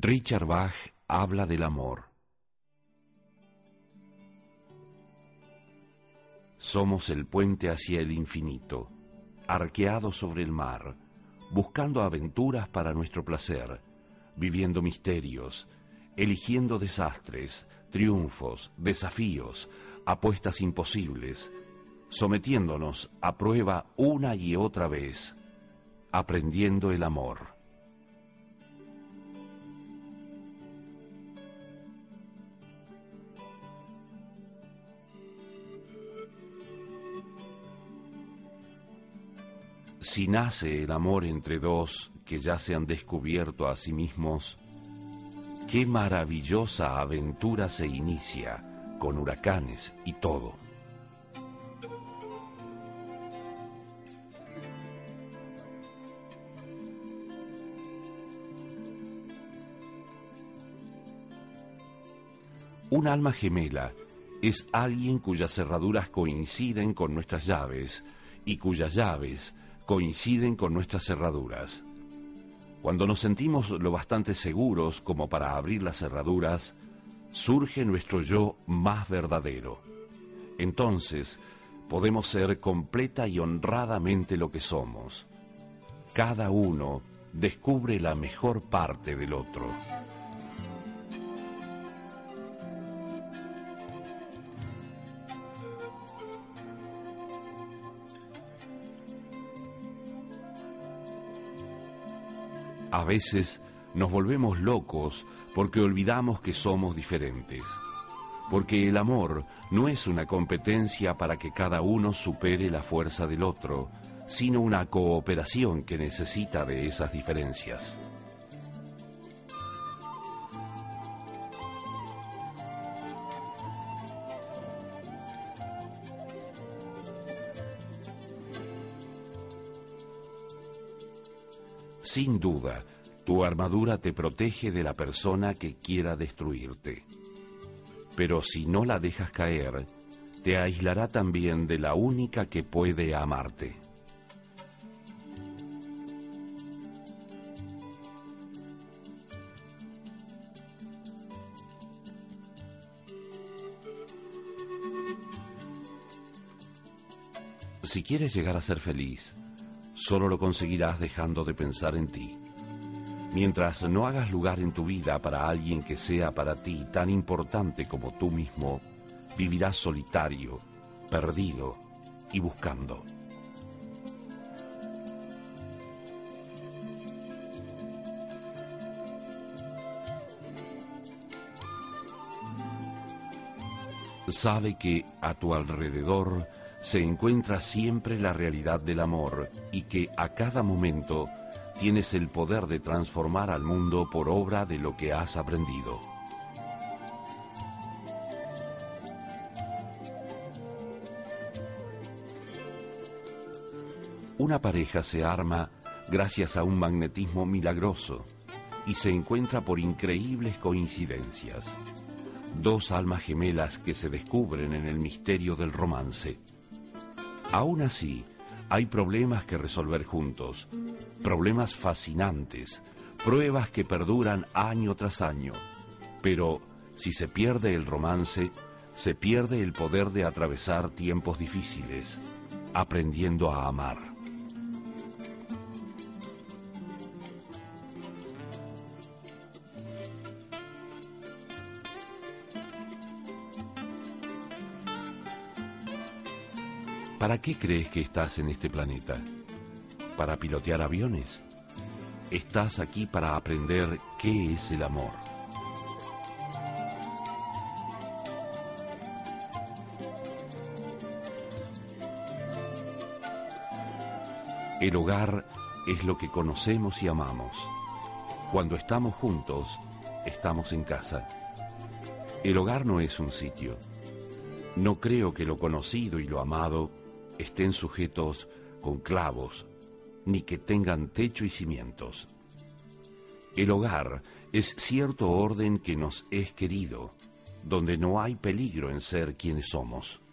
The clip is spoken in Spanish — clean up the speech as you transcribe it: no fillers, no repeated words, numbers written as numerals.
Richard Bach habla del amor. Somos el puente hacia el infinito, arqueado sobre el mar, buscando aventuras para nuestro placer, viviendo misterios, eligiendo desastres, triunfos, desafíos, apuestas imposibles, sometiéndonos a prueba una y otra vez, aprendiendo el amor. Si nace el amor entre dos que ya se han descubierto a sí mismos, qué maravillosa aventura se inicia, con huracanes y todo. Un alma gemela es alguien cuyas cerraduras coinciden con nuestras llaves y cuyas llaves coinciden con nuestras cerraduras. Cuando nos sentimos lo bastante seguros como para abrir las cerraduras, surge nuestro yo más verdadero. Entonces, podemos ser completa y honradamente lo que somos. Cada uno descubre la mejor parte del otro. A veces nos volvemos locos porque olvidamos que somos diferentes, porque el amor no es una competencia para que cada uno supere la fuerza del otro, sino una cooperación que necesita de esas diferencias. Sin duda, tu armadura te protege de la persona que quiera destruirte. Pero si no la dejas caer, te aislará también de la única que puede amarte. Si quieres llegar a ser feliz, solo lo conseguirás dejando de pensar en ti. Mientras no hagas lugar en tu vida para alguien que sea para ti tan importante como tú mismo, vivirás solitario, perdido y buscando. Sabe que a tu alrededor se encuentra siempre la realidad del amor y que a cada momento tienes el poder de transformar al mundo por obra de lo que has aprendido. Una pareja se arma gracias a un magnetismo milagroso y se encuentra por increíbles coincidencias. Dos almas gemelas que se descubren en el misterio del romance. Aún así, hay problemas que resolver juntos, problemas fascinantes, pruebas que perduran año tras año. Pero si se pierde el romance, se pierde el poder de atravesar tiempos difíciles, aprendiendo a amar. ¿Para qué crees que estás en este planeta? ¿Para pilotear aviones? Estás aquí para aprender qué es el amor. El hogar es lo que conocemos y amamos. Cuando estamos juntos, estamos en casa. El hogar no es un sitio. No creo que lo conocido y lo amado estén sujetos con clavos, ni que tengan techo y cimientos. El hogar es cierto orden que nos es querido, donde no hay peligro en ser quienes somos.